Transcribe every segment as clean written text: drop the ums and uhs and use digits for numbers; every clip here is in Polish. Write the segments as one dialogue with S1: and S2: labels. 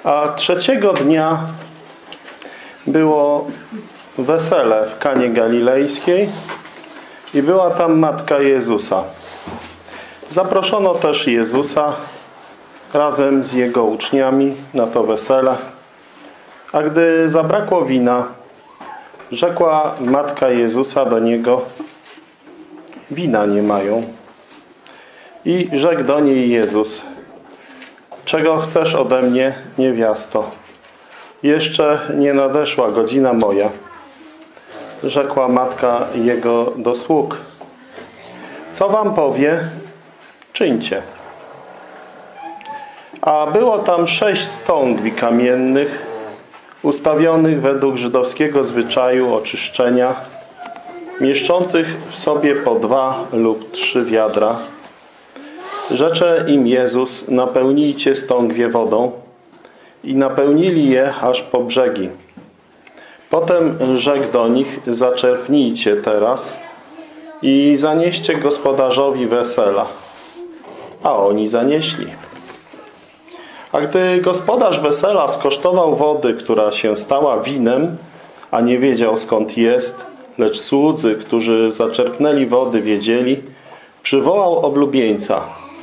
S1: A trzeciego dnia było wesele w Kanie Galilejskiej i była tam matka Jezusa. Zaproszono też Jezusa razem z Jego uczniami na to wesele. A gdy zabrakło wina, rzekła matka Jezusa do Niego: wina nie mają. I rzekł do niej Jezus: czego chcesz ode mnie, niewiasto? Jeszcze nie nadeszła godzina moja. Rzekła matka Jego do sług: co wam powie, czyńcie. A było tam 6 stągwi kamiennych, ustawionych według żydowskiego zwyczaju oczyszczenia, mieszczących w sobie po 2 lub 3 wiadra. Rzecze im Jezus: napełnijcie stągwie wodą. I napełnili je aż po brzegi. Potem rzekł do nich: zaczerpnijcie teraz i zanieście gospodarzowi wesela. A oni zanieśli. A gdy gospodarz wesela skosztował wody, która się stała winem, a nie wiedział skąd jest, lecz słudzy, którzy zaczerpnęli wody, wiedzieli, przywołał oblubieńca.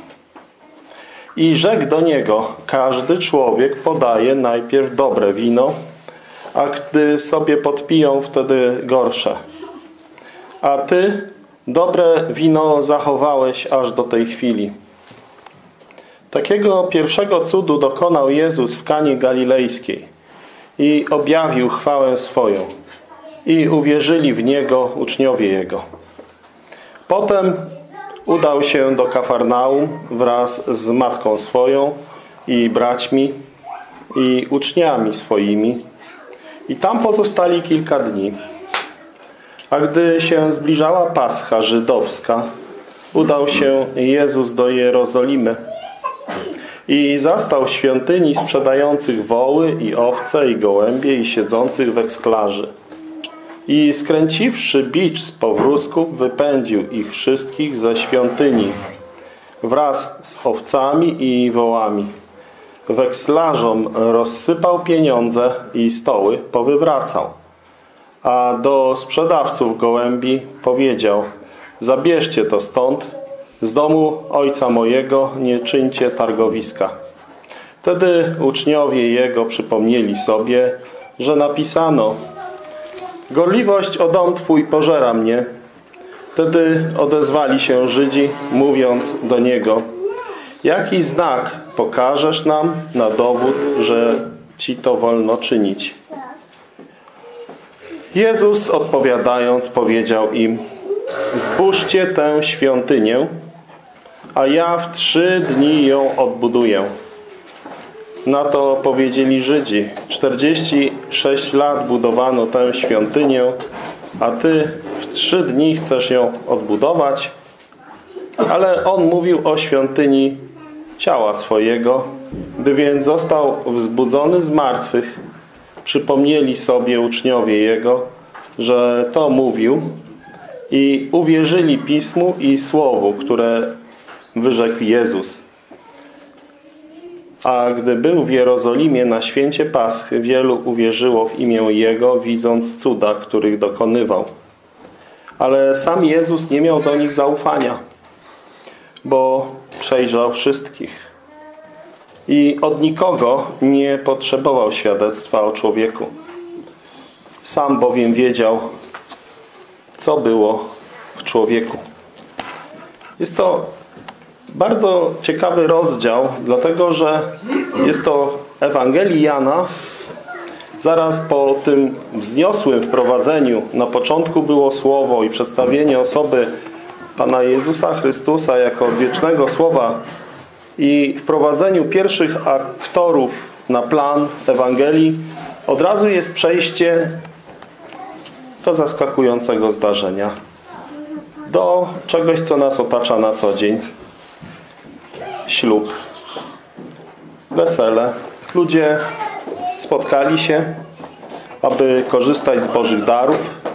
S1: I rzekł do niego: każdy człowiek podaje najpierw dobre wino, a gdy sobie podpiją, wtedy gorsze. A ty dobre wino zachowałeś aż do tej chwili. Takiego pierwszego cudu dokonał Jezus w Kanie Galilejskiej i objawił chwałę swoją. I uwierzyli w Niego uczniowie Jego. Potem udał się do Kafarnaum wraz z matką swoją i braćmi i uczniami swoimi. I tam pozostali kilka dni. A gdy się zbliżała Pascha żydowska, udał się Jezus do Jerozolimy i zastał w świątyni sprzedających woły i owce i gołębie i siedzących w eksplarze. I skręciwszy bicz z powrózków, wypędził ich wszystkich ze świątyni wraz z owcami i wołami. Wekslarzom rozsypał pieniądze i stoły powywracał. A do sprzedawców gołębi powiedział: zabierzcie to stąd, z domu ojca mojego nie czyńcie targowiska. Wtedy uczniowie Jego przypomnieli sobie, że napisano: gorliwość o dom Twój pożera mnie. Wtedy odezwali się Żydzi, mówiąc do Niego: jaki znak pokażesz nam na dowód, że Ci to wolno czynić? Jezus odpowiadając powiedział im: zbóżcie tę świątynię, a ja w 3 dni ją odbuduję. Na to powiedzieli Żydzi: 46 lat budowano tę świątynię, a Ty w 3 dni chcesz ją odbudować? Ale On mówił o świątyni ciała swojego. Gdy więc został wzbudzony z martwych, przypomnieli sobie uczniowie Jego, że to mówił, i uwierzyli Pismu i Słowu, które wyrzekł Jezus. A gdy był w Jerozolimie na święcie Paschy, wielu uwierzyło w imię Jego, widząc cuda, których dokonywał. Ale sam Jezus nie miał do nich zaufania, bo przejrzał wszystkich i od nikogo nie potrzebował świadectwa o człowieku. Sam bowiem wiedział, co było w człowieku. Jest to bardzo ciekawy rozdział, dlatego że jest to Ewangelii Jana. Zaraz po tym wzniosłym wprowadzeniu, na początku było Słowo i przedstawienie osoby Pana Jezusa Chrystusa jako odwiecznego Słowa i wprowadzeniu pierwszych aktorów na plan Ewangelii, od razu jest przejście do zaskakującego zdarzenia, do czegoś, co nas otacza na co dzień. Ślub, wesele. Ludzie spotkali się, aby korzystać z Bożych darów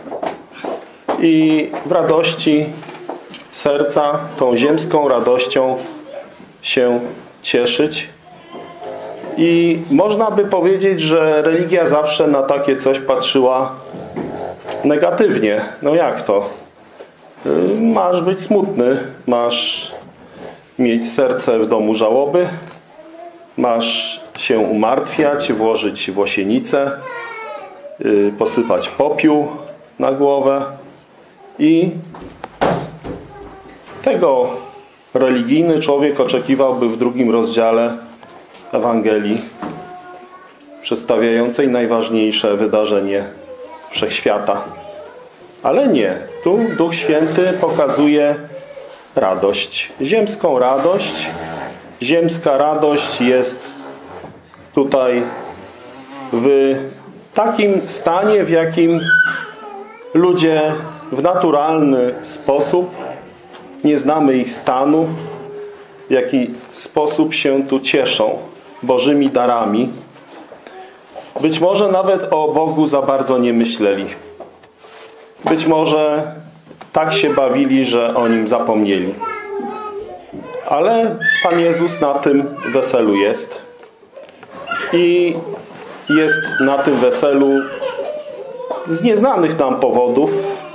S1: i w radości serca, tą ziemską radością się cieszyć I można by powiedzieć, że religia zawsze na takie coś patrzyła negatywnie. No jak to? Masz być smutny, masz mieć serce w domu żałoby, masz się umartwiać, włożyć włosienicę, posypać popiół na głowę i tego religijny człowiek oczekiwałby w 2 rozdziale Ewangelii przedstawiającej najważniejsze wydarzenie wszechświata. Ale nie. Tu Duch Święty pokazuje radość. Ziemską radość. Ziemska radość jest tutaj w takim stanie, w jakim ludzie w naturalny sposób, nie znamy ich stanu, w jaki sposób się tu cieszą Bożymi darami. Być może nawet o Bogu za bardzo nie myśleli. Być może tak się bawili, że o Nim zapomnieli. Ale Pan Jezus na tym weselu jest. I jest na tym weselu z nieznanych nam powodów,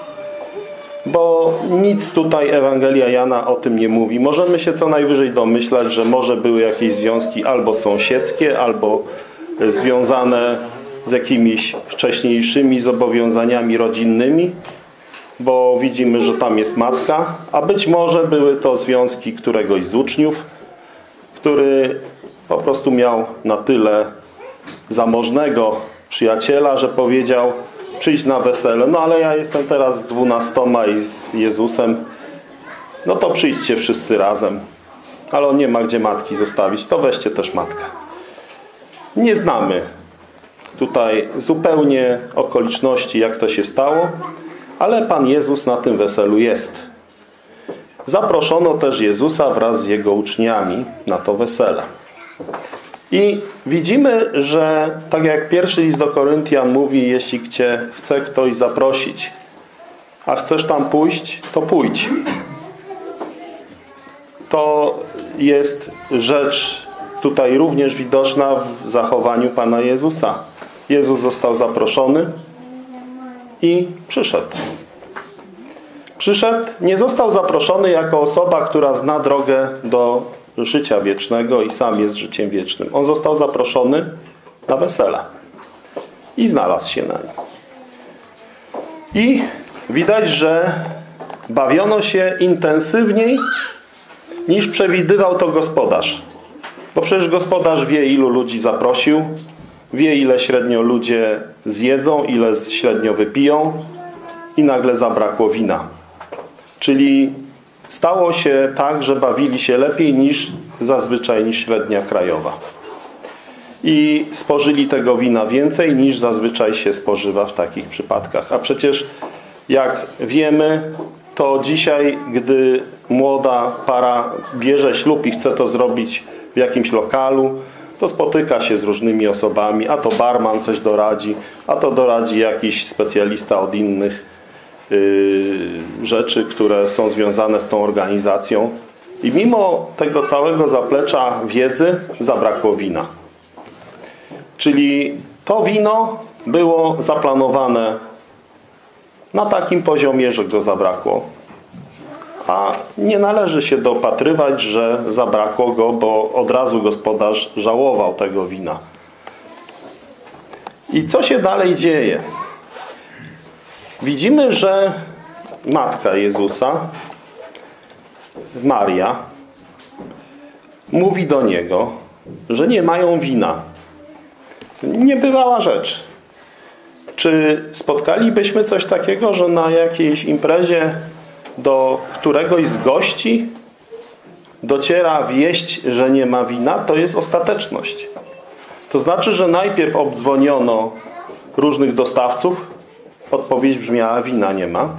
S1: bo nic tutaj Ewangelia Jana o tym nie mówi. Możemy się co najwyżej domyślać, że może były jakieś związki albo sąsiedzkie, albo związane z jakimiś wcześniejszymi zobowiązaniami rodzinnymi, bo widzimy, że tam jest matka, a być może były to związki któregoś z uczniów, który po prostu miał na tyle zamożnego przyjaciela, że powiedział: przyjdź na wesele. No ale ja jestem teraz z 12 i z Jezusem. No to przyjdźcie wszyscy razem. Ale on nie ma gdzie matki zostawić. To weźcie też matkę. Nie znamy tutaj zupełnie okoliczności, jak to się stało, ale Pan Jezus na tym weselu jest. Zaproszono też Jezusa wraz z Jego uczniami na to wesele. I widzimy, że tak jak pierwszy list do Koryntian mówi, jeśli Cię chce ktoś zaprosić, a chcesz tam pójść, to pójdź. To jest rzecz tutaj również widoczna w zachowaniu Pana Jezusa. Jezus został zaproszony i przyszedł. Przyszedł, nie został zaproszony jako osoba, która zna drogę do życia wiecznego i sam jest życiem wiecznym. On został zaproszony na wesele i znalazł się na nim. I widać, że bawiono się intensywniej niż przewidywał to gospodarz. Bo przecież gospodarz wie, ilu ludzi zaprosił, wie, ile średnio ludzie zjedzą, ile średnio wypiją i nagle zabrakło wina. Czyli stało się tak, że bawili się lepiej niż zazwyczaj, niż średnia krajowa. I spożyli tego wina więcej niż zazwyczaj się spożywa w takich przypadkach. A przecież jak wiemy, to dzisiaj, gdy młoda para bierze ślub i chce to zrobić w jakimś lokalu, to spotyka się z różnymi osobami, a to barman coś doradzi, a to doradzi jakiś specjalista od innych rzeczy, które są związane z tą organizacją. I mimo tego całego zaplecza wiedzy zabrakło wina. Czyli to wino było zaplanowane na takim poziomie, że go zabrakło. A nie należy się dopatrywać, że zabrakło go, bo od razu gospodarz żałował tego wina. I co się dalej dzieje? Widzimy, że matka Jezusa, Maria, mówi do Niego, że nie mają wina. Niebywała rzecz. Czy spotkalibyśmy coś takiego, że na jakiejś imprezie do któregoś z gości dociera wieść, że nie ma wina? To jest ostateczność. To znaczy, że najpierw obdzwoniono różnych dostawców. Odpowiedź brzmiała: wina nie ma.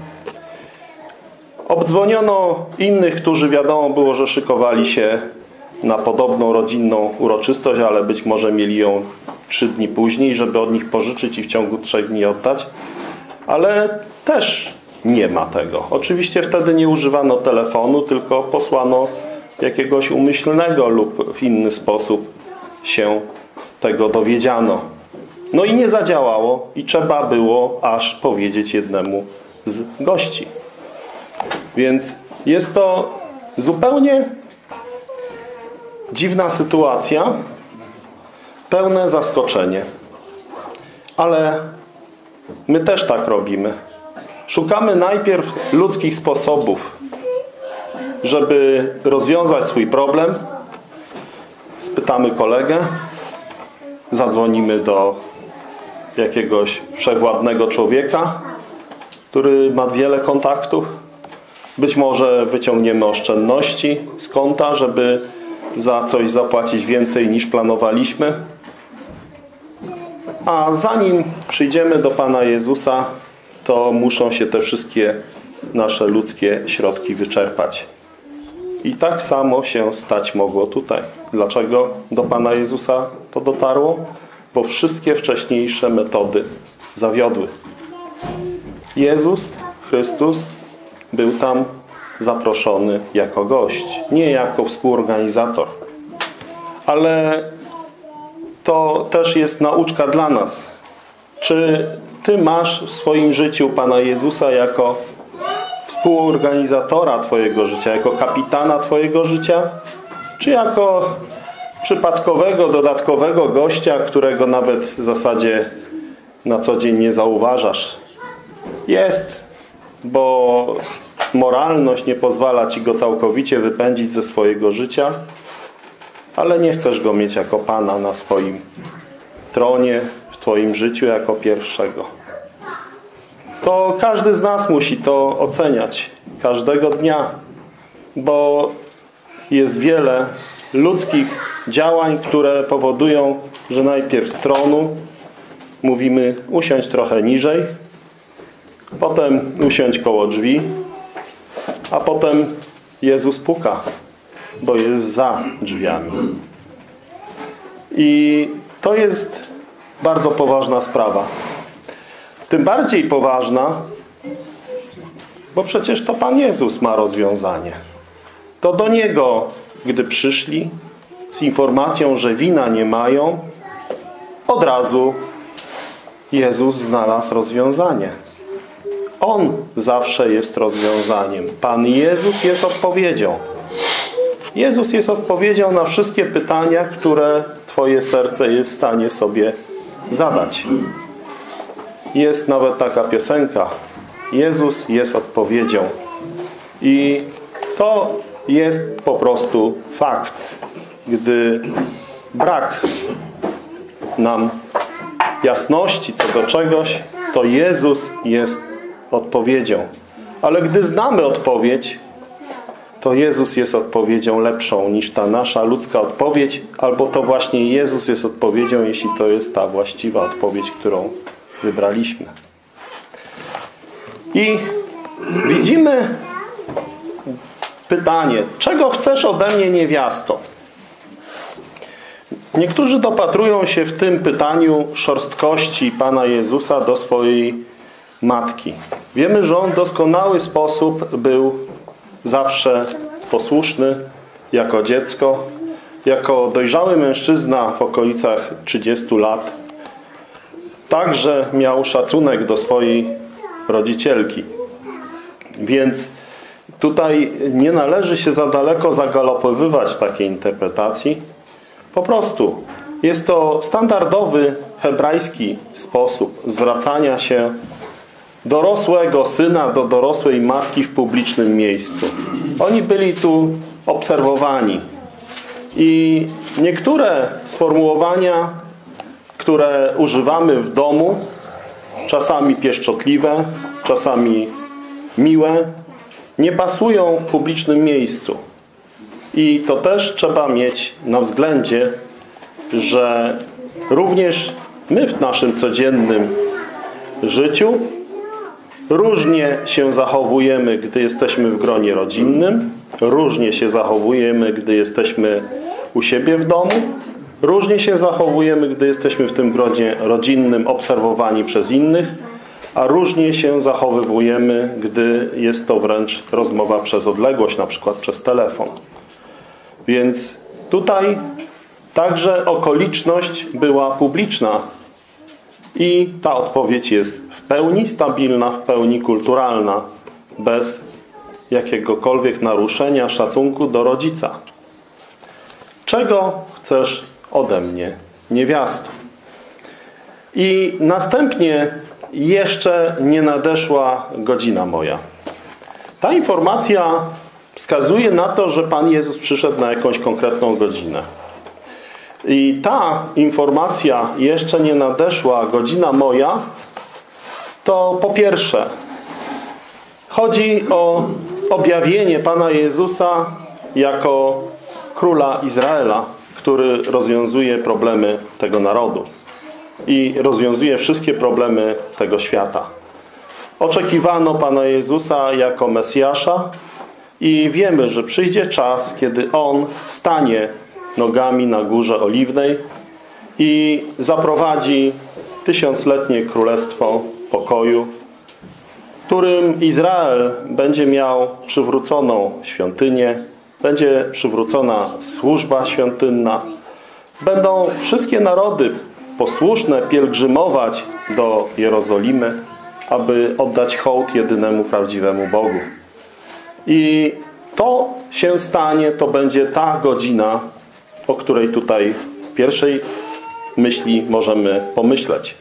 S1: Obdzwoniono innych, którzy wiadomo było, że szykowali się na podobną rodzinną uroczystość, ale być może mieli ją 3 dni później, żeby od nich pożyczyć i w ciągu 3 dni oddać. Ale też nie ma tego. Oczywiście wtedy nie używano telefonu, tylko posłano jakiegoś umyślnego lub w inny sposób się tego dowiedziano. No i nie zadziałało i trzeba było aż powiedzieć jednemu z gości. Więc jest to zupełnie dziwna sytuacja, pełne zaskoczenie. Ale my też tak robimy. Szukamy najpierw ludzkich sposobów, żeby rozwiązać swój problem. Spytamy kolegę, zadzwonimy do jakiegoś wszechwładnego człowieka, który ma wiele kontaktów. Być może wyciągniemy oszczędności z konta, żeby za coś zapłacić więcej niż planowaliśmy. A zanim przyjdziemy do Pana Jezusa, to muszą się te wszystkie nasze ludzkie środki wyczerpać. I tak samo się stać mogło tutaj. Dlaczego do Pana Jezusa to dotarło? Bo wszystkie wcześniejsze metody zawiodły. Jezus Chrystus był tam zaproszony jako gość, nie jako współorganizator. Ale to też jest nauczka dla nas. Czy Ty masz w swoim życiu Pana Jezusa jako współorganizatora Twojego życia, jako kapitana Twojego życia? Czy jako przypadkowego, dodatkowego gościa, którego nawet w zasadzie na co dzień nie zauważasz? Jest, bo moralność nie pozwala Ci go całkowicie wypędzić ze swojego życia, ale nie chcesz go mieć jako Pana na swoim tronie, w Twoim życiu jako pierwszego. To każdy z nas musi to oceniać każdego dnia, bo jest wiele ludzkich działań, które powodują, że najpierw z tronu mówimy usiądź trochę niżej, potem usiądź koło drzwi, a potem Jezus puka, bo jest za drzwiami. I to jest bardzo poważna sprawa. Tym bardziej poważna, bo przecież to Pan Jezus ma rozwiązanie. To do Niego, gdy przyszli z informacją, że wina nie mają, od razu Jezus znalazł rozwiązanie. On zawsze jest rozwiązaniem. Pan Jezus jest odpowiedzią. Jezus jest odpowiedzią na wszystkie pytania, które Twoje serce jest w stanie sobie zadać. Jest nawet taka piosenka. Jezus jest odpowiedzią. I to jest po prostu fakt. Gdy brak nam jasności co do czegoś, to Jezus jest odpowiedzią. Ale gdy znamy odpowiedź, to Jezus jest odpowiedzią lepszą niż ta nasza ludzka odpowiedź, albo to właśnie Jezus jest odpowiedzią, jeśli to jest ta właściwa odpowiedź, którą wybraliśmy. I widzimy pytanie, czego chcesz ode mnie, niewiasto? Niektórzy dopatrują się w tym pytaniu szorstkości Pana Jezusa do swojej matki. Wiemy, że On w doskonały sposób był zawsze posłuszny jako dziecko, jako dojrzały mężczyzna w okolicach 30 lat. Także miał szacunek do swojej rodzicielki. Więc tutaj nie należy się za daleko zagalopowywać w takiej interpretacji. Po prostu jest to standardowy hebrajski sposób zwracania się dorosłego syna do dorosłej matki w publicznym miejscu. Oni byli tu obserwowani. I niektóre sformułowania, które używamy w domu, czasami pieszczotliwe, czasami miłe, nie pasują w publicznym miejscu. I to też trzeba mieć na względzie, że również my w naszym codziennym życiu różnie się zachowujemy, gdy jesteśmy w gronie rodzinnym, różnie się zachowujemy, gdy jesteśmy u siebie w domu, różnie się zachowujemy, gdy jesteśmy w tym gronie rodzinnym obserwowani przez innych, a różnie się zachowujemy, gdy jest to wręcz rozmowa przez odległość, na przykład przez telefon. Więc tutaj Także okoliczność była publiczna i ta odpowiedź jest w pełni stabilna, w pełni kulturalna, bez jakiegokolwiek naruszenia szacunku do rodzica. Czego chcesz ode mnie, niewiasto? I następnie jeszcze nie nadeszła godzina moja. Ta informacja wskazuje na to, że Pan Jezus przyszedł na jakąś konkretną godzinę. I ta informacja jeszcze nie nadeszła godzina moja, to po pierwsze chodzi o objawienie Pana Jezusa jako króla Izraela, który rozwiązuje problemy tego narodu i rozwiązuje wszystkie problemy tego świata. Oczekiwano Pana Jezusa jako Mesjasza i wiemy, że przyjdzie czas, kiedy On stanie nogami na Górze Oliwnej i zaprowadzi tysiącletnie królestwo pokoju, w którym Izrael będzie miał przywróconą świątynię, będzie przywrócona służba świątynna, będą wszystkie narody posłuszne pielgrzymować do Jerozolimy, aby oddać hołd jedynemu prawdziwemu Bogu. I to się stanie, to będzie ta godzina, o której tutaj w pierwszej myśli możemy pomyśleć.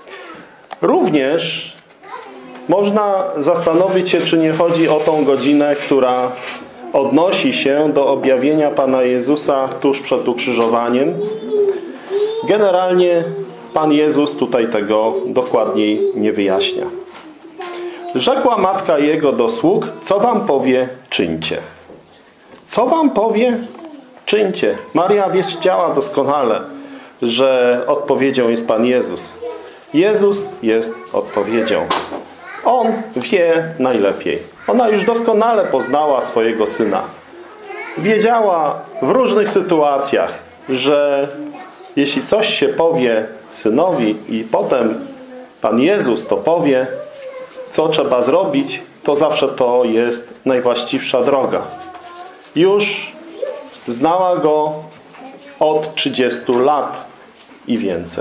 S1: Również można zastanowić się, czy nie chodzi o tą godzinę, która odnosi się do objawienia Pana Jezusa tuż przed ukrzyżowaniem. Generalnie Pan Jezus tutaj tego dokładniej nie wyjaśnia. Rzekła matka Jego do sług: co wam powie, czyńcie. Co wam powie, czyńcie. Maria wiedziała doskonale, że odpowiedzią jest Pan Jezus. Jezus jest odpowiedzią. On wie najlepiej. Ona już doskonale poznała swojego Syna. Wiedziała w różnych sytuacjach, że jeśli coś się powie Synowi i potem Pan Jezus to powie, co trzeba zrobić, to zawsze to jest najwłaściwsza droga. Już znała Go od 30 lat i więcej.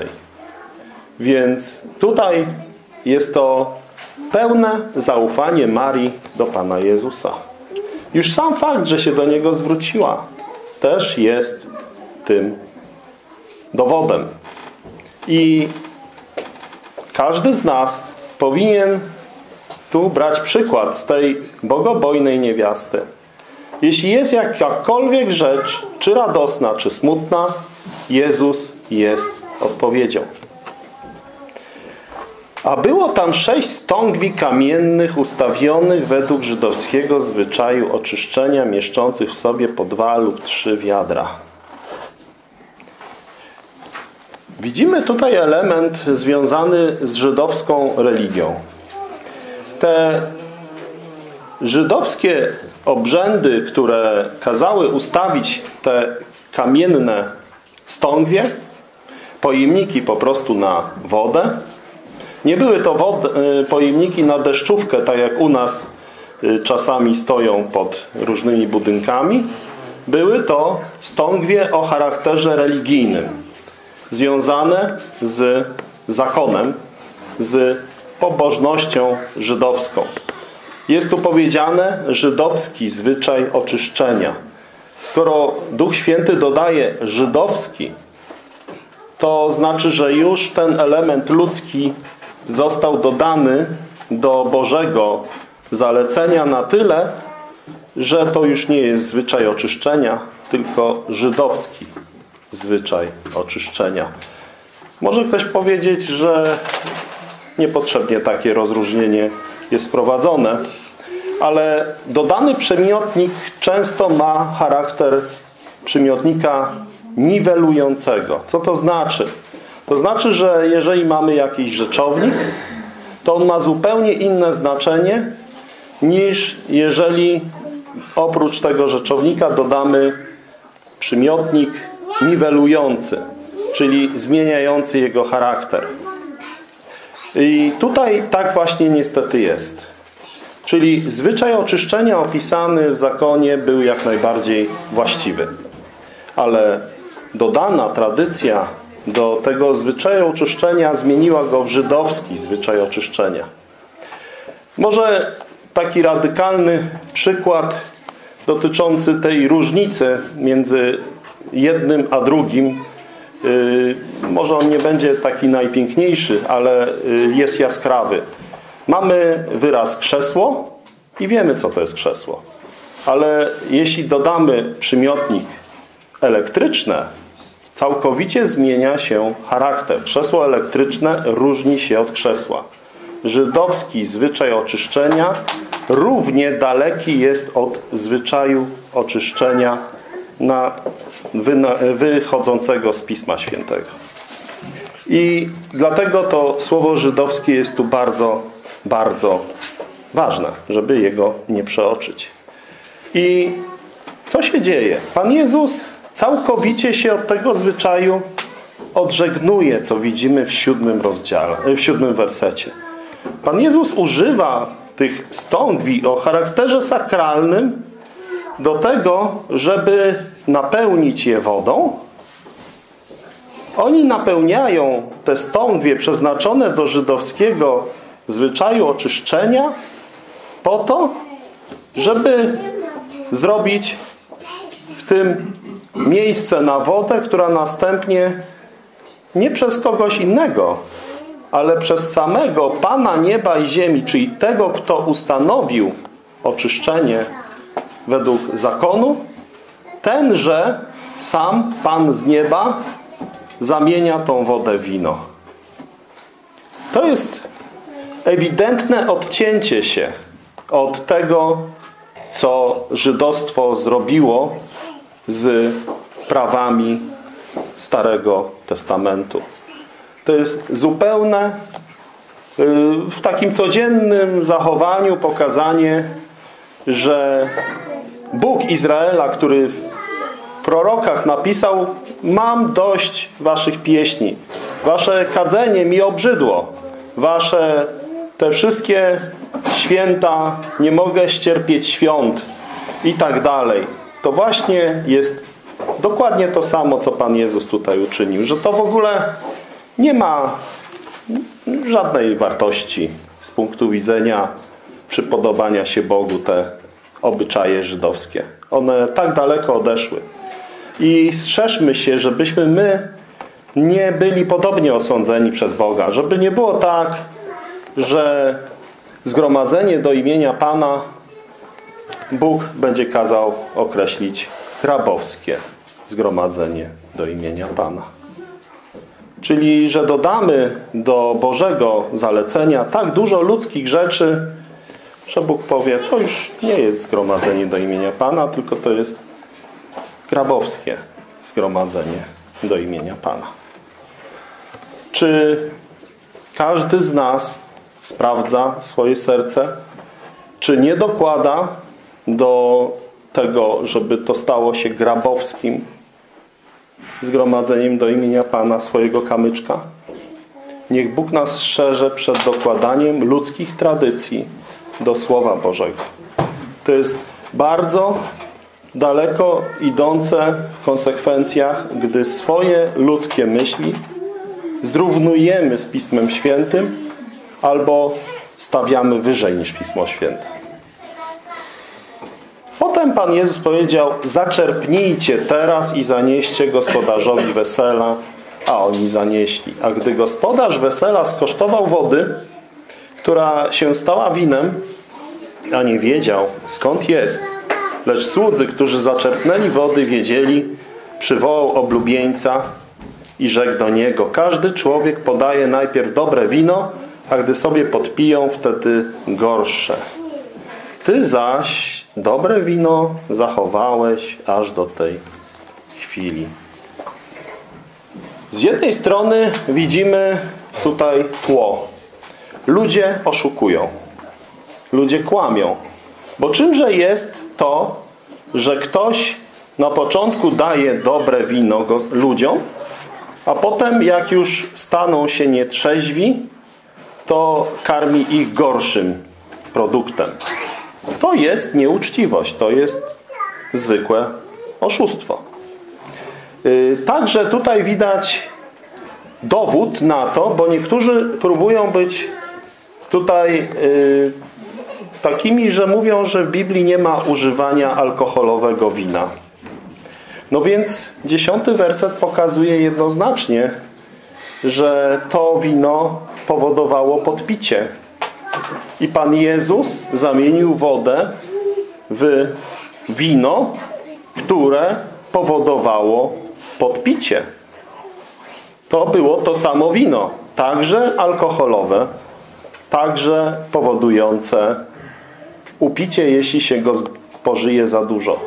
S1: Więc tutaj jest to pełne zaufanie Marii do Pana Jezusa. Już sam fakt, że się do Niego zwróciła, też jest tym dowodem. I każdy z nas powinien tu brać przykład z tej bogobojnej niewiasty. Jeśli jest jakakolwiek rzecz, czy radosna, czy smutna, Jezus jest odpowiedzią. A było tam 6 stągwi kamiennych ustawionych według żydowskiego zwyczaju oczyszczenia, mieszczących w sobie po 2 lub 3 wiadra. Widzimy tutaj element związany z żydowską religią. Te żydowskie obrzędy, które kazały ustawić te kamienne stągwie, pojemniki po prostu na wodę. Nie były to pojemniki na deszczówkę, tak jak u nas czasami stoją pod różnymi budynkami. Były to stągwie o charakterze religijnym, związane z zakonem, z pobożnością żydowską. Jest tu powiedziane żydowski zwyczaj oczyszczenia. Skoro Duch Święty dodaje żydowski, to znaczy, że już ten element ludzki został dodany do Bożego zalecenia na tyle, że to już nie jest zwyczaj oczyszczenia, tylko żydowski zwyczaj oczyszczenia. Może ktoś powiedzieć, że niepotrzebnie takie rozróżnienie jest wprowadzone, ale dodany przymiotnik często ma charakter przymiotnika niwelującego. Co to znaczy? To znaczy, że jeżeli mamy jakiś rzeczownik, to on ma zupełnie inne znaczenie, niż jeżeli oprócz tego rzeczownika dodamy przymiotnik niwelujący, czyli zmieniający jego charakter. I tutaj tak właśnie niestety jest. Czyli zwyczaj oczyszczenia opisany w zakonie był jak najbardziej właściwy. Ale dodana tradycja do tego zwyczaju oczyszczenia zmieniła go w żydowski zwyczaj oczyszczenia. Może taki radykalny przykład dotyczący tej różnicy między jednym a drugim. Może on nie będzie taki najpiękniejszy, ale jest jaskrawy. Mamy wyraz krzesło i wiemy, co to jest krzesło. Ale jeśli dodamy przymiotnik elektryczne, całkowicie zmienia się charakter. Krzesło elektryczne różni się od krzesła. Żydowski zwyczaj oczyszczenia równie daleki jest od zwyczaju oczyszczenia wychodzącego z Pisma Świętego. I dlatego to słowo żydowskie jest tu bardzo, bardzo ważne, żeby jego nie przeoczyć. I co się dzieje? Pan Jezus całkowicie się od tego zwyczaju odżegnuje, co widzimy w 7 rozdziale, w 7 wersecie. Pan Jezus używa tych stągwi o charakterze sakralnym do tego, żeby napełnić je wodą. Oni napełniają te stągwie przeznaczone do żydowskiego zwyczaju oczyszczenia po to, żeby zrobić w tym miejsce na wodę, która następnie nie przez kogoś innego, ale przez samego Pana nieba i ziemi, czyli tego, kto ustanowił oczyszczenie według zakonu, tenże sam Pan z nieba zamienia tą wodę w wino. To jest ewidentne odcięcie się od tego, co żydostwo zrobiło z prawami Starego Testamentu. To jest zupełne, w takim codziennym zachowaniu pokazanie, że Bóg Izraela, który w prorokach napisał: mam dość waszych pieśni, wasze kadzenie mi obrzydło, wasze te wszystkie święta, nie mogę ścierpieć świąt i tak dalej. To właśnie jest dokładnie to samo, co Pan Jezus tutaj uczynił, że to w ogóle nie ma żadnej wartości z punktu widzenia przypodobania się Bogu, te obyczaje żydowskie. One tak daleko odeszły. I strzeżmy się, żebyśmy my nie byli podobnie osądzeni przez Boga. Żeby nie było tak, że zgromadzenie do imienia Pana Bóg będzie kazał określić grabowskie zgromadzenie do imienia Pana. Czyli, że dodamy do Bożego zalecenia tak dużo ludzkich rzeczy, że Bóg powie: to już nie jest zgromadzenie do imienia Pana, tylko to jest grabowskie zgromadzenie do imienia Pana. Czy każdy z nas sprawdza swoje serce? Czy nie dokłada do tego, żeby to stało się grabowskim zgromadzeniem do imienia Pana swojego kamyczka? Niech Bóg nas strzeże przed dokładaniem ludzkich tradycji do Słowa Bożego. To jest bardzo daleko idące w konsekwencjach, gdy swoje ludzkie myśli zrównujemy z Pismem Świętym albo stawiamy wyżej niż Pismo Święte. Potem Pan Jezus powiedział: zaczerpnijcie teraz i zanieście gospodarzowi wesela. A oni zanieśli. A gdy gospodarz wesela skosztował wody, która się stała winem, a nie wiedział, skąd jest, lecz słudzy, którzy zaczerpnęli wody, wiedzieli, przywołał oblubieńca i rzekł do niego: każdy człowiek podaje najpierw dobre wino, a gdy sobie podpiją, wtedy gorsze. Ty zaś dobre wino zachowałeś aż do tej chwili. Z jednej strony widzimy tutaj tło. Ludzie oszukują. Ludzie kłamią. Bo czymże jest to, że ktoś na początku daje dobre wino ludziom, a potem jak już staną się nietrzeźwi, to karmi ich gorszym produktem. To jest nieuczciwość. To jest zwykłe oszustwo. Także tutaj widać dowód na to, bo niektórzy próbują być tutaj takimi, że mówią, że w Biblii nie ma używania alkoholowego wina. No więc 10 werset pokazuje jednoznacznie, że to wino powodowało podpicie. I Pan Jezus zamienił wodę w wino, które powodowało podpicie. To było to samo wino, także alkoholowe, także powodujące upicie, jeśli się go spożyje za dużo.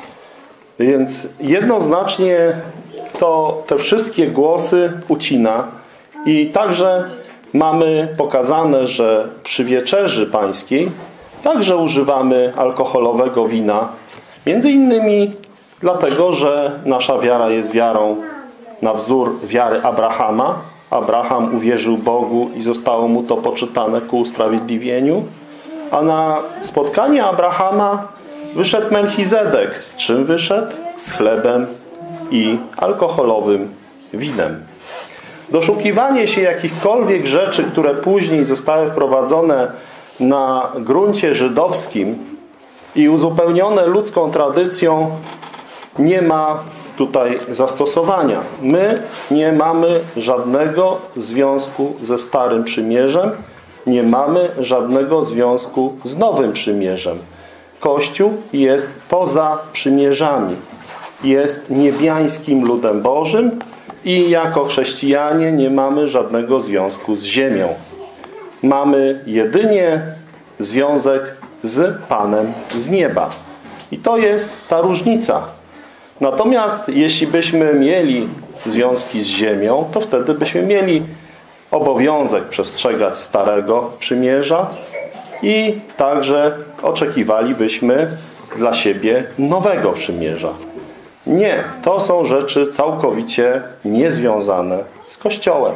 S1: Więc jednoznacznie to te wszystkie głosy ucina i także mamy pokazane, że przy wieczerzy pańskiej także używamy alkoholowego wina. Między innymi dlatego, że nasza wiara jest wiarą na wzór wiary Abrahama. Abraham uwierzył Bogu i zostało mu to poczytane ku usprawiedliwieniu. A na spotkanie Abrahama wyszedł Melchizedek. Z czym wyszedł? Z chlebem i alkoholowym winem. Doszukiwanie się jakichkolwiek rzeczy, które później zostały wprowadzone na gruncie żydowskim i uzupełnione ludzką tradycją, nie ma tutaj zastosowania. My nie mamy żadnego związku ze Starym Przymierzem, nie mamy żadnego związku z Nowym Przymierzem. Kościół jest poza przymierzami. Jest niebiańskim ludem Bożym i jako chrześcijanie nie mamy żadnego związku z ziemią. Mamy jedynie związek z Panem z nieba. I to jest ta różnica. Natomiast jeśli byśmy mieli związki z ziemią, to wtedy byśmy mieli obowiązek przestrzegać Starego Przymierza i także oczekiwalibyśmy dla siebie Nowego Przymierza. Nie, to są rzeczy całkowicie niezwiązane z Kościołem.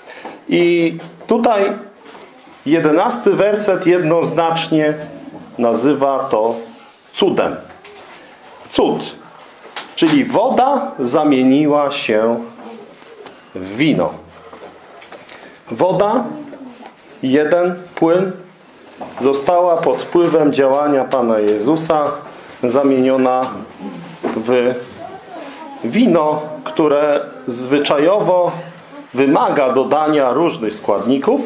S1: I tutaj 11 werset jednoznacznie nazywa to cudem. Cud, czyli woda zamieniła się w wino. Woda, jeden płyn, została pod wpływem działania Pana Jezusa zamieniona w wino, które zwyczajowo wymaga dodania różnych składników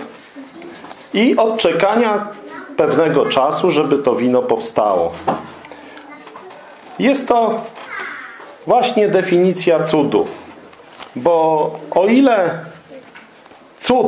S1: i odczekania pewnego czasu, żeby to wino powstało. Jest to właśnie definicja cudu. Bo o ile cud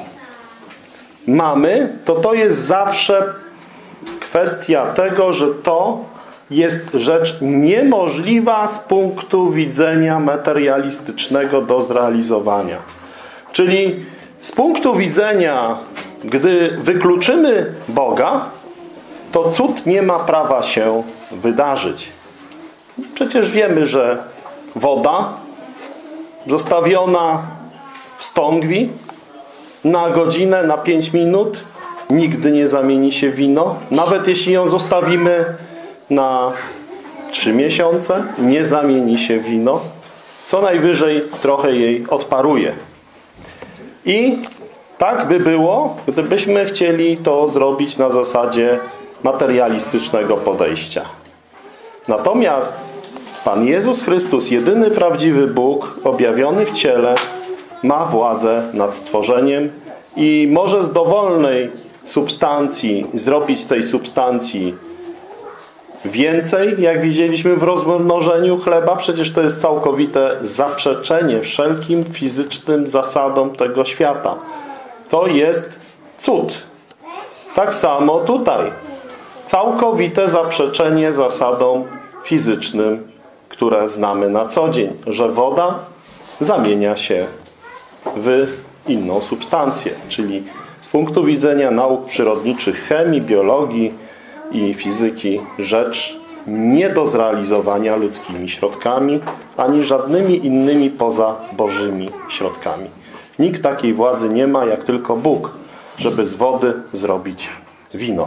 S1: mamy, to jest zawsze kwestia tego, że to jest rzecz niemożliwa z punktu widzenia materialistycznego do zrealizowania. Czyli z punktu widzenia, gdy wykluczymy Boga, to cud nie ma prawa się wydarzyć. Przecież wiemy, że woda zostawiona w stągwi na godzinę, na 5 minut nigdy nie zamieni się w wino. Nawet jeśli ją zostawimy na 3 miesiące, nie zamieni się w wino. Co najwyżej trochę jej odparuje. I tak by było, gdybyśmy chcieli to zrobić na zasadzie materialistycznego podejścia. Natomiast Pan Jezus Chrystus, jedyny prawdziwy Bóg, objawiony w ciele, ma władzę nad stworzeniem i może z dowolnej substancji zrobić z tej substancji więcej, jak widzieliśmy w rozmnożeniu chleba. Przecież to jest całkowite zaprzeczenie wszelkim fizycznym zasadom tego świata. To jest cud. Tak samo tutaj. Całkowite zaprzeczenie zasadom fizycznym, które znamy na co dzień, że woda zamienia się w inną substancję. Czyli z punktu widzenia nauk przyrodniczych, chemii, biologii i fizyki rzecz nie do zrealizowania ludzkimi środkami, ani żadnymi innymi poza Bożymi środkami. Nikt takiej władzy nie ma, jak tylko Bóg, żeby z wody zrobić wino.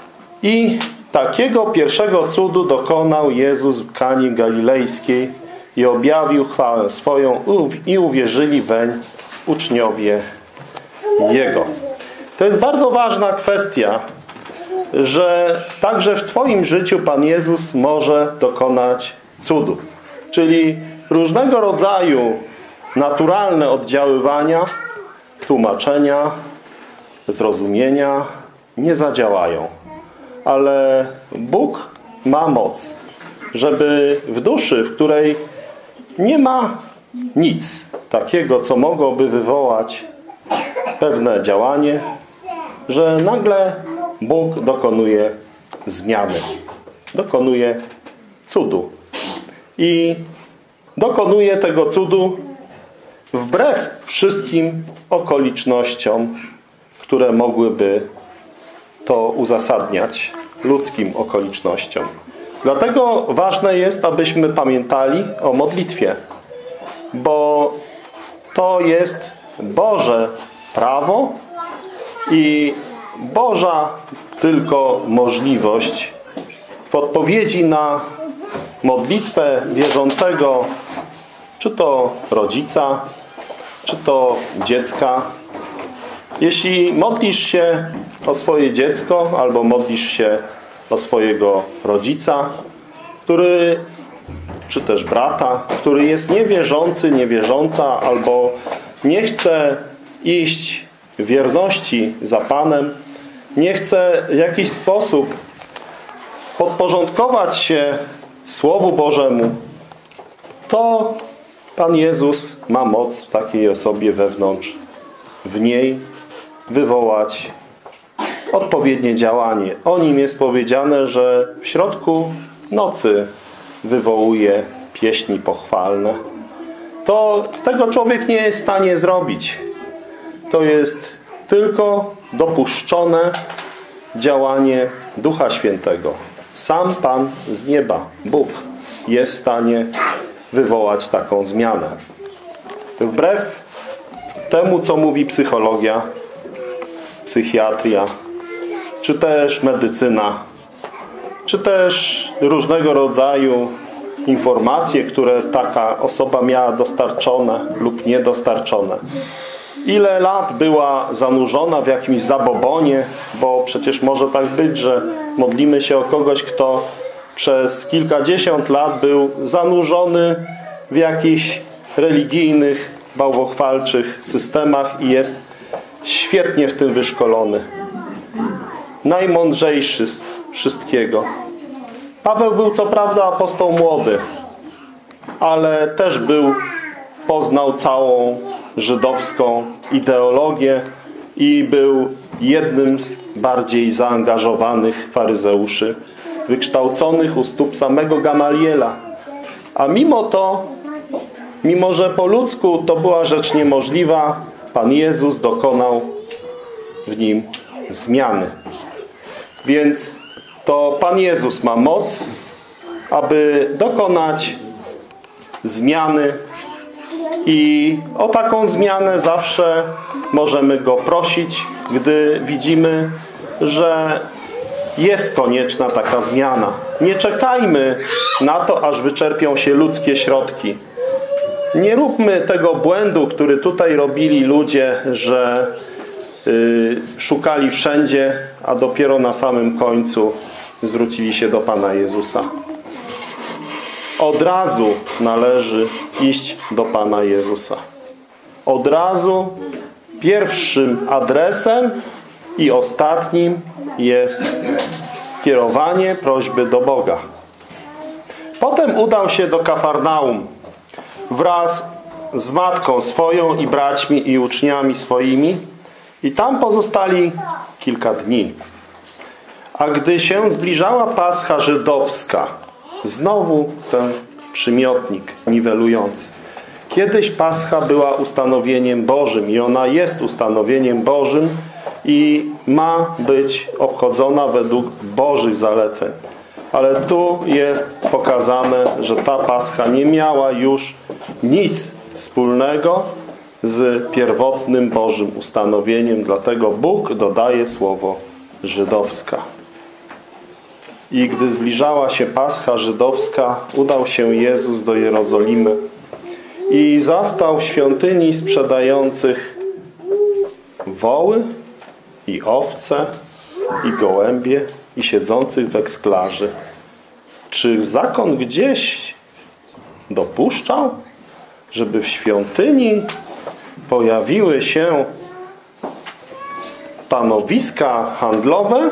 S1: I takiego pierwszego cudu dokonał Jezus w Kani Galilejskiej, i objawił chwałę swoją i uwierzyli weń uczniowie Jego. To jest bardzo ważna kwestia, że także w Twoim życiu Pan Jezus może dokonać cudów. Czyli różnego rodzaju naturalne oddziaływania, tłumaczenia, zrozumienia nie zadziałają. Ale Bóg ma moc, żeby w duszy, w której nie ma nic takiego, co mogłoby wywołać pewne działanie, że nagle Bóg dokonuje zmiany, dokonuje cudu. I dokonuje tego cudu wbrew wszystkim okolicznościom, które mogłyby to uzasadniać, ludzkim okolicznościom. Dlatego ważne jest, abyśmy pamiętali o modlitwie, bo to jest Boże prawo i Boża tylko możliwość w odpowiedzi na modlitwę wierzącego, czy to rodzica, czy to dziecka. Jeśli modlisz się o swoje dziecko albo modlisz się o swojego rodzica, czy też brata, który jest niewierzący, niewierząca albo nie chce iść w wierności za Panem, nie chce w jakiś sposób podporządkować się Słowu Bożemu, to Pan Jezus ma moc w takiej osobie wewnątrz, w niej wywołać odpowiednie działanie. O nim jest powiedziane, że w środku nocy wywołuje pieśni pochwalne. To tego człowiek nie jest w stanie zrobić. To jest tylko dopuszczone działanie Ducha Świętego. Sam Pan z nieba, Bóg, jest w stanie wywołać taką zmianę. Wbrew temu, co mówi psychologia, psychiatria, czy też medycyna, czy też różnego rodzaju informacje, które taka osoba miała dostarczone lub niedostarczone. Ile lat była zanurzona w jakimś zabobonie, bo przecież może tak być, że modlimy się o kogoś, kto przez kilkadziesiąt lat był zanurzony w jakichś religijnych, bałwochwalczych systemach i jest świetnie w tym wyszkolony. Najmądrzejszy z wszystkiego. Paweł był co prawda apostoł młody, ale też poznał całą żydowską ideologię i był jednym z bardziej zaangażowanych faryzeuszy, wykształconych u stóp samego Gamaliela. A mimo to, mimo że po ludzku to była rzecz niemożliwa, Pan Jezus dokonał w nim zmiany. Więc to Pan Jezus ma moc, aby dokonać zmiany i o taką zmianę zawsze możemy Go prosić, gdy widzimy, że jest konieczna taka zmiana. Nie czekajmy na to, aż wyczerpią się ludzkie środki. Nie róbmy tego błędu, który tutaj robili ludzie, że szukali wszędzie, a dopiero na samym końcu zwrócili się do Pana Jezusa. Od razu należy iść do Pana Jezusa. Od razu pierwszym adresem i ostatnim jest kierowanie prośby do Boga. Potem udał się do Kafarnaum wraz z matką swoją i braćmi i uczniami swoimi i tam pozostali kilka dni. A gdy się zbliżała Pascha żydowska, znowu ten przymiotnik niwelujący. Kiedyś Pascha była ustanowieniem Bożym i ona jest ustanowieniem Bożym i ma być obchodzona według Bożych zaleceń. Ale tu jest pokazane, że ta Pascha nie miała już nic wspólnego z pierwotnym Bożym ustanowieniem. Dlatego Bóg dodaje słowo żydowska. i gdy zbliżała się Pascha żydowska, udał się Jezus do Jerozolimy i zastał w świątyni sprzedających woły i owce i gołębie i siedzących weksklarzy. Czy zakon gdzieś dopuszczał, żeby w świątyni pojawiły się stanowiska handlowe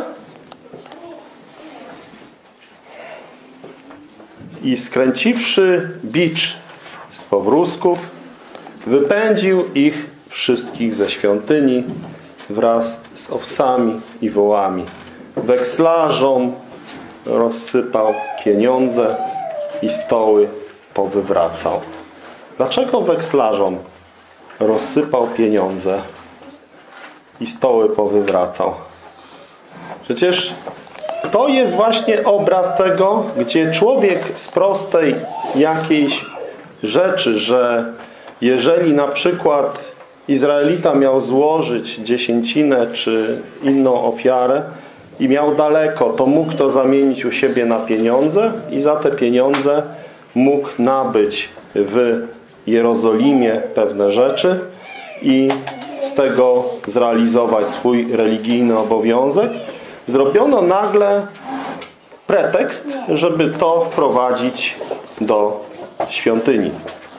S1: i skręciwszy bicz z powrózków, wypędził ich wszystkich ze świątyni wraz z owcami i wołami. Wekslarzom rozsypał pieniądze i stoły powywracał. Dlaczego wekslarzom rozsypał pieniądze i stoły powywracał? Przecież to jest właśnie obraz tego, gdzie człowiek z prostej jakiejś rzeczy, że jeżeli na przykład Izraelita miał złożyć dziesięcinę czy inną ofiarę i miał daleko, to mógł to zamienić u siebie na pieniądze i za te pieniądze mógł nabyć w Jerozolimie pewne rzeczy i z tego zrealizować swój religijny obowiązek. Zrobiono nagle pretekst, żeby to wprowadzić do świątyni.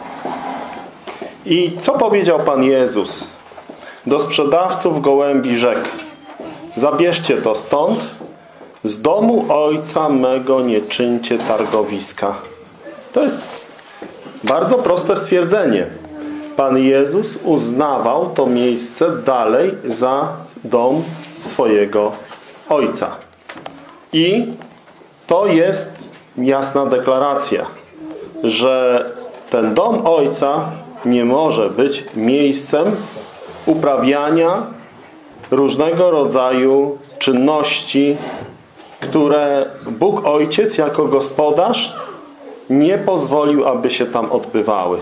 S1: I co powiedział Pan Jezus? Do sprzedawców gołębi rzekł: zabierzcie to stąd, z domu Ojca mego nie czyńcie targowiska. To jest bardzo proste stwierdzenie. Pan Jezus uznawał to miejsce dalej za dom swojego Ojca. I to jest jasna deklaracja, że ten dom Ojca nie może być miejscem uprawiania różnego rodzaju czynności, które Bóg Ojciec jako gospodarz nie pozwolił, aby się tam odbywały.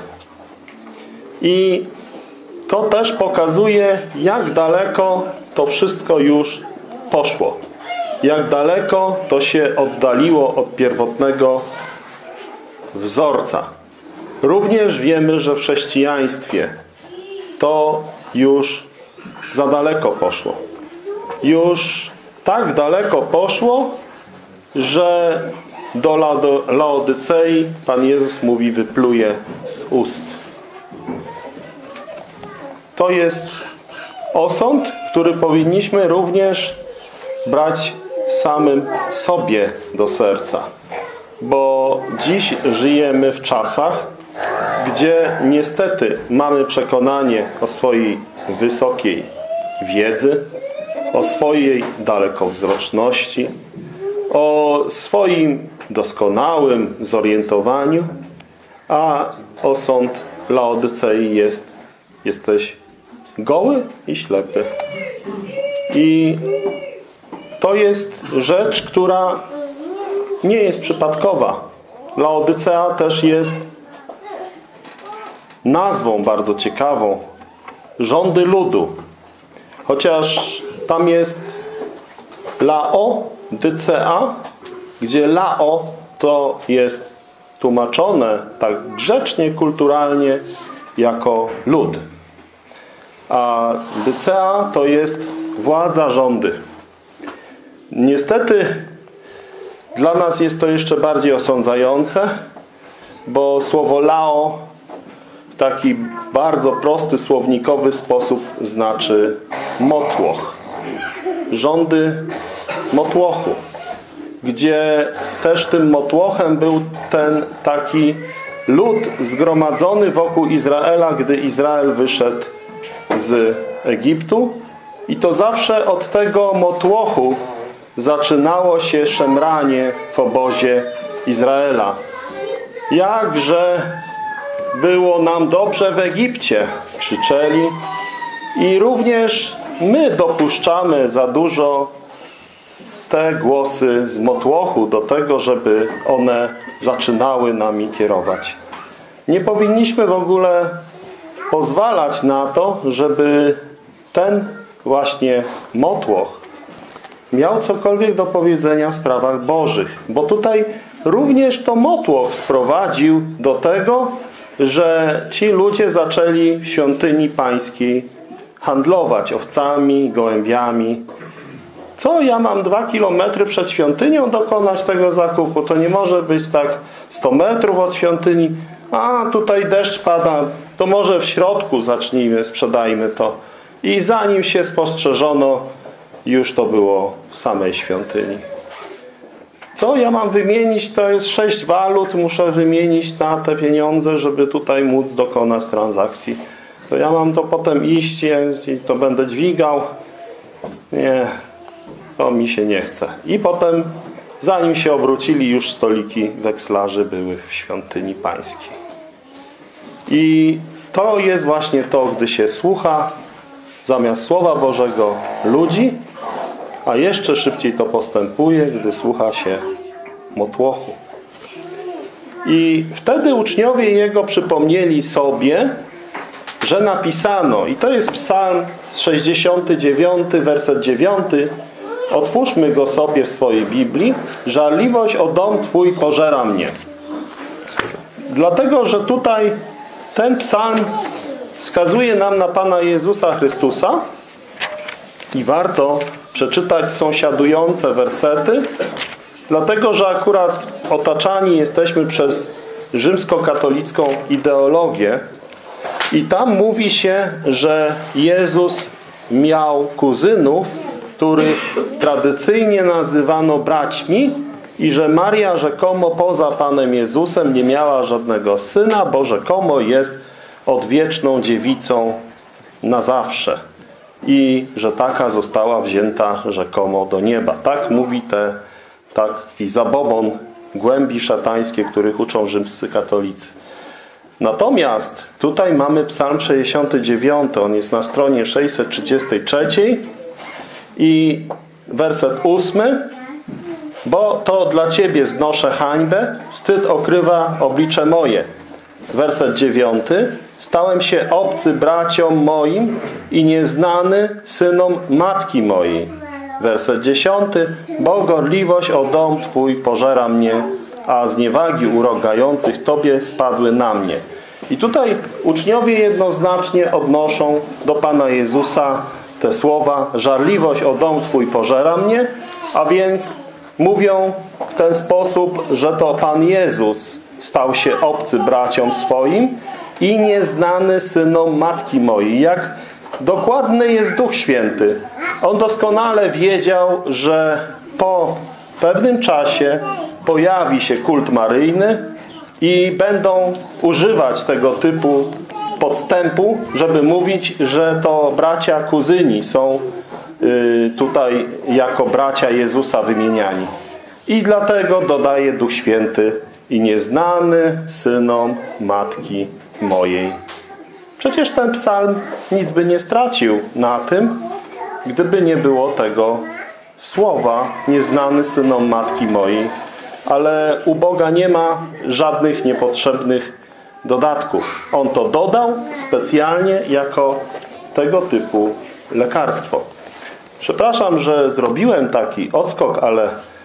S1: I to też pokazuje, jak daleko to wszystko już poszło. Jak daleko to się oddaliło od pierwotnego wzorca. Również wiemy, że w chrześcijaństwie to już za daleko poszło. Już tak daleko poszło, że do Laodycei Pan Jezus mówi: wypluje z ust. To jest osąd, który powinniśmy również brać samym sobie do serca. Bo dziś żyjemy w czasach, gdzie niestety mamy przekonanie o swojej wysokiej wiedzy, o swojej dalekowzroczności, o swoim doskonałym zorientowaniu, a osąd Laodycei jest: jesteś goły i ślepy. I to jest rzecz, która nie jest przypadkowa. Laodycea też jest nazwą bardzo ciekawą. Rządy ludu. Chociaż tam jest Laodycea, gdzie Lao to jest tłumaczone tak grzecznie, kulturalnie jako lud. A Dycea to jest władza, rządy. Niestety dla nas jest to jeszcze bardziej osądzające, bo słowo Lao w taki bardzo prosty, słownikowy sposób znaczy motłoch. Rządy motłochu. Gdzie też tym motłochem był ten taki lud zgromadzony wokół Izraela, gdy Izrael wyszedł z Egiptu. I to zawsze od tego motłochu zaczynało się szemranie w obozie Izraela. Jakże było nam dobrze w Egipcie, krzyczeli. I również my dopuszczamy za dużo te głosy z motłochu do tego, żeby one zaczynały nami kierować. Nie powinniśmy w ogóle pozwalać na to, żeby ten właśnie motłoch miał cokolwiek do powiedzenia w sprawach bożych. Bo tutaj również to motłoch sprowadził do tego, że ci ludzie zaczęli w świątyni pańskiej handlować owcami, gołębiami. Co, ja mam 2 kilometry przed świątynią dokonać tego zakupu? To nie może być tak 100 metrów od świątyni. A, tutaj deszcz pada, to może w środku zacznijmy, sprzedajmy to. I zanim się spostrzeżono, już to było w samej świątyni. Co ja mam wymienić? To jest 6 walut, muszę wymienić na te pieniądze, żeby tutaj móc dokonać transakcji. To ja mam to potem iść i to będę dźwigał. Nie, to mi się nie chce. I potem, zanim się obrócili, już stoliki wekslarzy były w świątyni pańskiej. I to jest właśnie to, gdy się słucha zamiast Słowa Bożego ludzi, a jeszcze szybciej to postępuje, gdy słucha się motłochu. I wtedy uczniowie Jego przypomnieli sobie, że napisano, i to jest Psalm 69, werset 9, otwórzmy go sobie w swojej Biblii, żarliwość o dom Twój pożera mnie. Dlatego, że tutaj ten psalm wskazuje nam na Pana Jezusa Chrystusa i warto przeczytać sąsiadujące wersety, dlatego, że akurat otaczani jesteśmy przez rzymskokatolicką ideologię i tam mówi się, że Jezus miał kuzynów, których tradycyjnie nazywano braćmi i że Maria rzekomo poza Panem Jezusem nie miała żadnego syna, bo rzekomo jest odwieczną dziewicą na zawsze i że taka została wzięta rzekomo do nieba. Tak mówi taki zabobon głębi szatańskie, których uczą rzymscy katolicy. Natomiast tutaj mamy Psalm 69, on jest na stronie 633 i werset 8. Bo to dla Ciebie znoszę hańbę, wstyd okrywa oblicze moje. Werset 9. Stałem się obcy braciom moim i nieznany synom matki mojej. Werset 10. Bo gorliwość o dom Twój pożera mnie, a zniewagi urągających Tobie spadły na mnie. I tutaj uczniowie jednoznacznie odnoszą do Pana Jezusa te słowa: żarliwość o dom Twój pożera mnie, a więc mówią w ten sposób, że to Pan Jezus stał się obcy braciom swoim i nieznany synom matki mojej. Jak dokładny jest Duch Święty. On doskonale wiedział, że po pewnym czasie pojawi się kult maryjny i będą używać tego typu podstępu, żeby mówić, że to bracia kuzyni są tutaj jako bracia Jezusa wymieniani. I dlatego dodaje Duch Święty i nieznany synom matki mojej. Przecież ten psalm nic by nie stracił na tym, gdyby nie było tego słowa nieznany synom matki mojej. Ale u Boga nie ma żadnych niepotrzebnych dodatków. On to dodał specjalnie jako tego typu lekarstwo. Przepraszam, że zrobiłem taki odskok, ale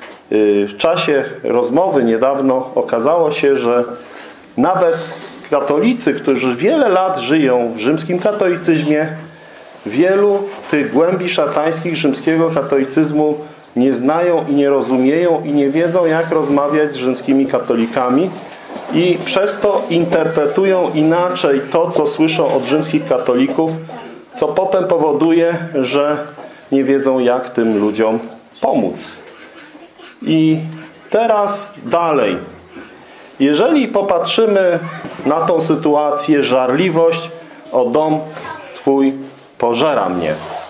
S1: w czasie rozmowy niedawno okazało się, że nawet katolicy, którzy wiele lat żyją w rzymskim katolicyzmie, wielu tych głębi szatańskich rzymskiego katolicyzmu nie znają i nie rozumieją i nie wiedzą, jak rozmawiać z rzymskimi katolikami i przez to interpretują inaczej to, co słyszą od rzymskich katolików, co potem powoduje, że nie wiedzą, jak tym ludziom pomóc. I teraz dalej. Jeżeli popatrzymy na tą sytuację, żarliwość o dom Twój pożera mnie,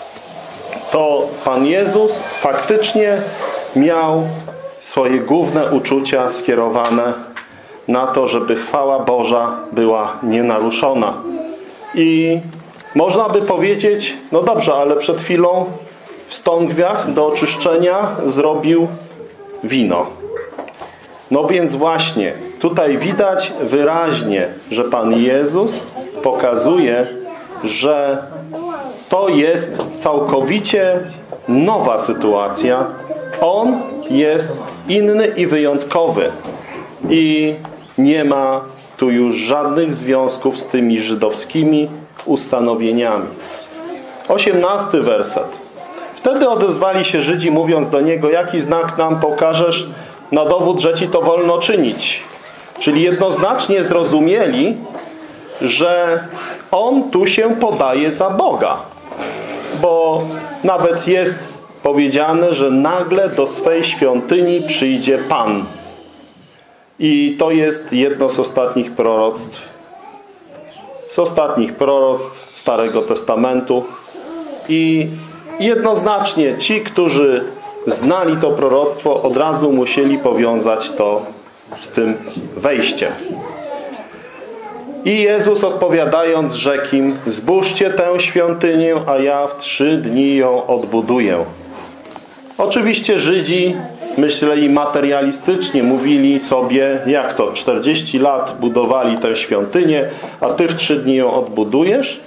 S1: to Pan Jezus faktycznie miał swoje główne uczucia skierowane na to, żeby chwała Boża była nienaruszona. I można by powiedzieć, no dobrze, ale przed chwilą w stągwiach do oczyszczenia zrobił wino. No więc właśnie, tutaj widać wyraźnie, że Pan Jezus pokazuje, że to jest całkowicie nowa sytuacja. On jest inny i wyjątkowy. I nie ma tu już żadnych związków z tymi żydowskimi ustanowieniami. 18 werset. Wtedy odezwali się Żydzi, mówiąc do Niego: jaki znak nam pokażesz na dowód, że Ci to wolno czynić? Czyli jednoznacznie zrozumieli, że On tu się podaje za Boga. Bo nawet jest powiedziane, że nagle do swej świątyni przyjdzie Pan. I to jest jedno z ostatnich proroctw. Z ostatnich proroctw Starego Testamentu. I jednoznacznie ci, którzy znali to proroctwo, od razu musieli powiązać to z tym wejściem. I Jezus odpowiadając rzekł im: zbóżcie tę świątynię, a ja w 3 dni ją odbuduję. Oczywiście Żydzi myśleli materialistycznie, mówili sobie: jak to, 40 lat budowali tę świątynię, a Ty w 3 dni ją odbudujesz?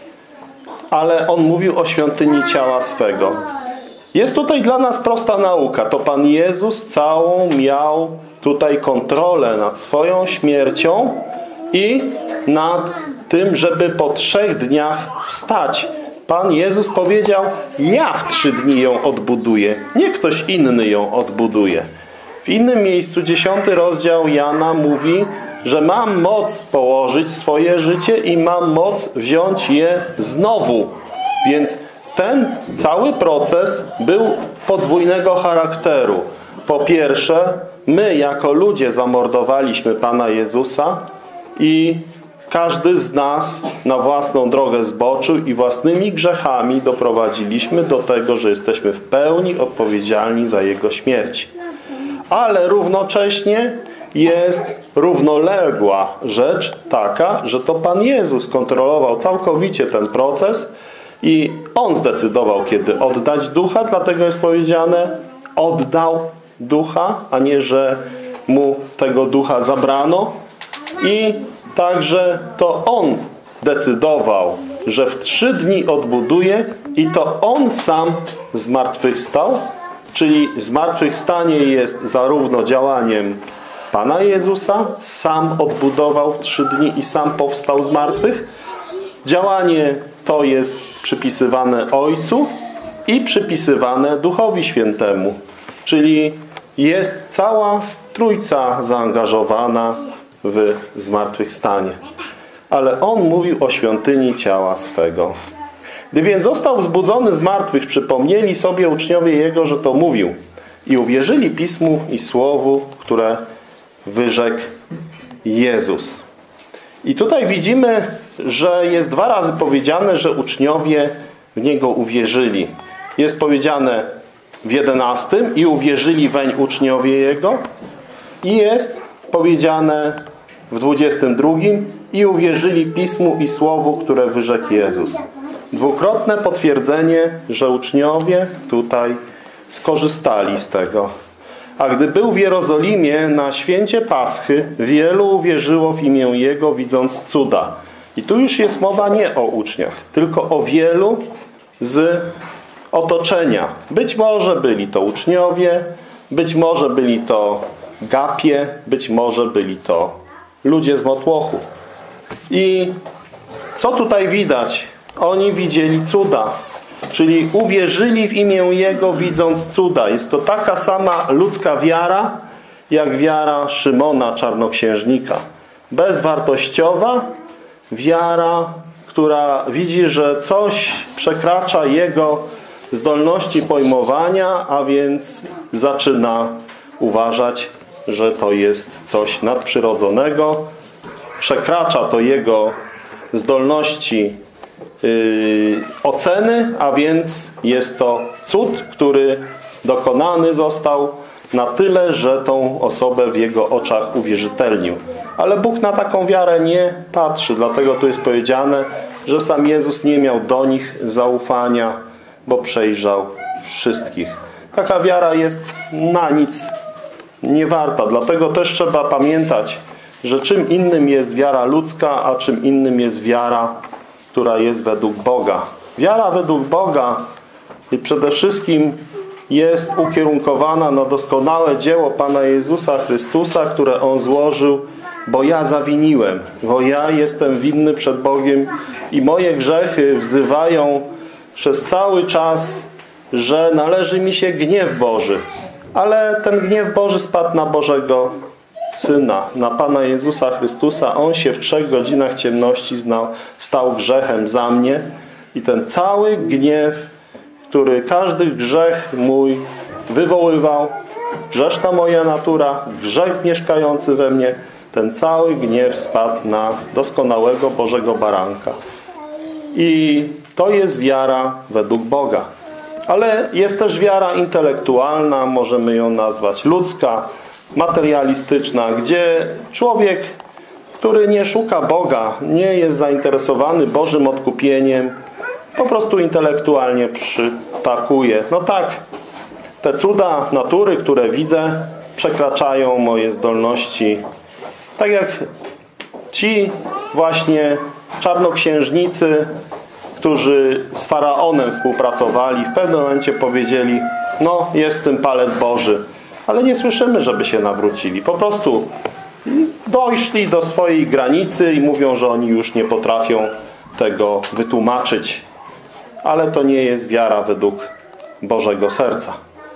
S1: Ale On mówił o świątyni ciała swego. Jest tutaj dla nas prosta nauka. To Pan Jezus całą miał tutaj kontrolę nad swoją śmiercią i nad tym, żeby po 3 dniach wstać. Pan Jezus powiedział: ja w 3 dni ją odbuduję. Nie ktoś inny ją odbuduje. W innym miejscu, 10 rozdział Jana mówi, że mam moc położyć swoje życie i mam moc wziąć je znowu. Więc ten cały proces był podwójnego charakteru. Po pierwsze, my jako ludzie zamordowaliśmy Pana Jezusa i każdy z nas na własną drogę zboczył i własnymi grzechami doprowadziliśmy do tego, że jesteśmy w pełni odpowiedzialni za Jego śmierć. Ale równocześnie jest równoległa rzecz taka, że to Pan Jezus kontrolował całkowicie ten proces i On zdecydował, kiedy oddać ducha, dlatego jest powiedziane: oddał ducha, a nie, że mu tego ducha zabrano. I także to On decydował, że w 3 dni odbuduje i to On sam zmartwychwstał, czyli zmartwychwstanie jest zarówno działaniem Pana Jezusa, sam odbudował w 3 dni i sam powstał z martwych. Działanie to jest przypisywane Ojcu i przypisywane Duchowi Świętemu. Czyli jest cała Trójca zaangażowana w zmartwychwstanie. Ale On mówił o świątyni ciała swego. Gdy więc został wzbudzony z martwych, przypomnieli sobie uczniowie Jego, że to mówił. I uwierzyli Pismu i Słowu, które wyrzekł Jezus. I tutaj widzimy, że jest 2 razy powiedziane, że uczniowie w Niego uwierzyli. Jest powiedziane w 11 i uwierzyli weń uczniowie Jego. I jest powiedziane w 22 i uwierzyli Pismu i Słowu, które wyrzekł Jezus. Dwukrotne potwierdzenie, że uczniowie tutaj skorzystali z tego. A gdy był w Jerozolimie na święcie Paschy, wielu uwierzyło w imię Jego, widząc cuda. I tu już jest mowa nie o uczniach, tylko o wielu z otoczenia. Być może byli to uczniowie, być może byli to gapie, być może byli to ludzie z motłochu. I co tutaj widać? Oni widzieli cuda. Czyli uwierzyli w imię Jego, widząc cuda. Jest to taka sama ludzka wiara, jak wiara Szymona Czarnoksiężnika. Bezwartościowa wiara, która widzi, że coś przekracza jego zdolności pojmowania, a więc zaczyna uważać, że to jest coś nadprzyrodzonego. Przekracza to jego zdolności oceny, a więc jest to cud, który dokonany został na tyle, że tą osobę w jego oczach uwierzytelnił. Ale Bóg na taką wiarę nie patrzy, dlatego tu jest powiedziane, że sam Jezus nie miał do nich zaufania, bo przejrzał wszystkich. Taka wiara jest na nic nie warta, dlatego też trzeba pamiętać, że czym innym jest wiara ludzka, a czym innym jest wiara, która jest według Boga. Wiara według Boga i przede wszystkim jest ukierunkowana na doskonałe dzieło Pana Jezusa Chrystusa, które On złożył, bo ja zawiniłem, bo ja jestem winny przed Bogiem i moje grzechy wzywają przez cały czas, że należy mi się gniew Boży. Ale ten gniew Boży spadł na Bożego Syna, na Pana Jezusa Chrystusa. On się w 3 godzinach ciemności stał grzechem za mnie i ten cały gniew, który każdy grzech mój wywoływał, grzeszna moja natura, grzech mieszkający we mnie, ten cały gniew spadł na doskonałego Bożego Baranka. I to jest wiara według Boga. Ale jest też wiara intelektualna, możemy ją nazwać ludzka, materialistyczna, gdzie człowiek, który nie szuka Boga, nie jest zainteresowany Bożym odkupieniem, po prostu intelektualnie przytakuje. No tak, te cuda natury, które widzę, przekraczają moje zdolności. Tak jak ci właśnie czarnoksiężnicy, którzy z Faraonem współpracowali, w pewnym momencie powiedzieli, no jest w tym palec Boży. Ale nie słyszymy, żeby się nawrócili. Po prostu dojszli do swojej granicy i mówią, że oni już nie potrafią tego wytłumaczyć. Ale to nie jest wiara według Bożego serca.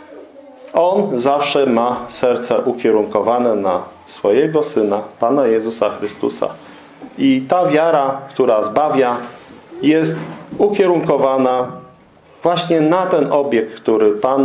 S1: On zawsze ma serce ukierunkowane na swojego Syna, Pana Jezusa Chrystusa. I ta wiara, która zbawia, jest ukierunkowana właśnie na ten obiekt, który Pan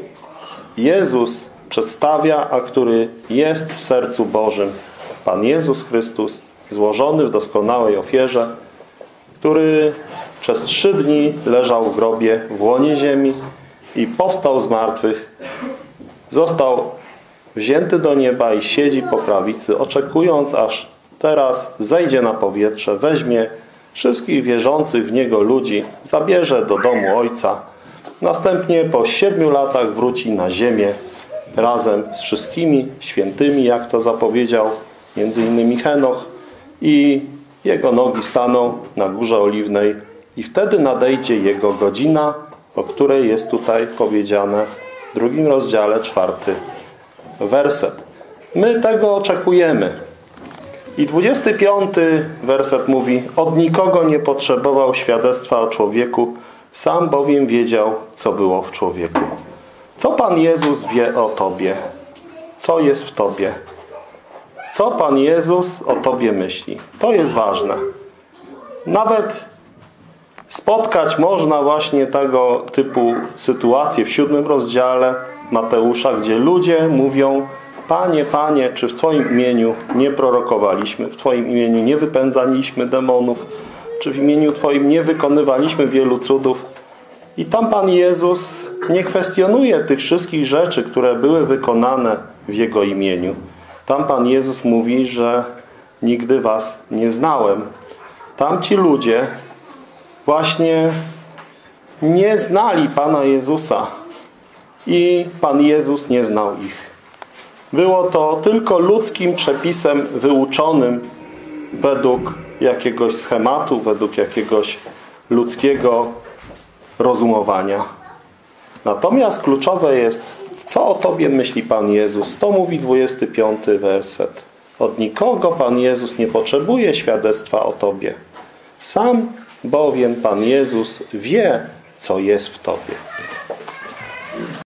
S1: Jezus przedstawia, a który jest w sercu Bożym. Pan Jezus Chrystus, złożony w doskonałej ofierze, który przez 3 dni leżał w grobie w łonie ziemi i powstał z martwych, został wzięty do nieba i siedzi po prawicy, oczekując, aż teraz zejdzie na powietrze, weźmie wszystkich wierzących w Niego ludzi, zabierze do domu Ojca. Następnie po 7 latach wróci na ziemię razem z wszystkimi świętymi, jak to zapowiedział między innymi Henoch, i Jego nogi staną na Górze Oliwnej i wtedy nadejdzie Jego godzina, o której jest tutaj powiedziane w 2 rozdziale 4 werset. My tego oczekujemy. I 25 werset mówi: od nikogo nie potrzebował świadectwa o człowieku, sam bowiem wiedział, co było w człowieku. Co Pan Jezus wie o Tobie? Co jest w Tobie? Co Pan Jezus o Tobie myśli? To jest ważne. Nawet spotkać można właśnie tego typu sytuacje w 7 rozdziale Mateusza, gdzie ludzie mówią: Panie, Panie, czy w Twoim imieniu nie prorokowaliśmy? W Twoim imieniu nie wypędzaliśmy demonów? Czy w imieniu Twoim nie wykonywaliśmy wielu cudów? I tam Pan Jezus nie kwestionuje tych wszystkich rzeczy, które były wykonane w Jego imieniu. Tam Pan Jezus mówi, że nigdy was nie znałem. Tamci ludzie właśnie nie znali Pana Jezusa i Pan Jezus nie znał ich. Było to tylko ludzkim przepisem wyuczonym według jakiegoś schematu, według jakiegoś ludzkiego rozumowania. Natomiast kluczowe jest, co o Tobie myśli Pan Jezus. To mówi 25 werset. Od nikogo Pan Jezus nie potrzebuje świadectwa o Tobie. Sam bowiem Pan Jezus wie, co jest w Tobie.